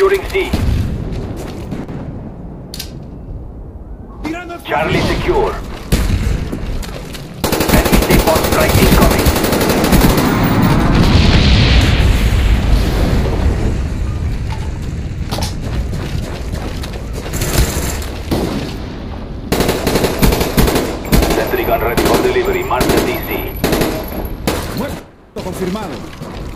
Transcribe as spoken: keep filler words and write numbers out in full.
Securing C. Charlie secure. Enemy T-Pod strike incoming. Sentry gun ready for delivery. Mark the D C. Muerto confirmado.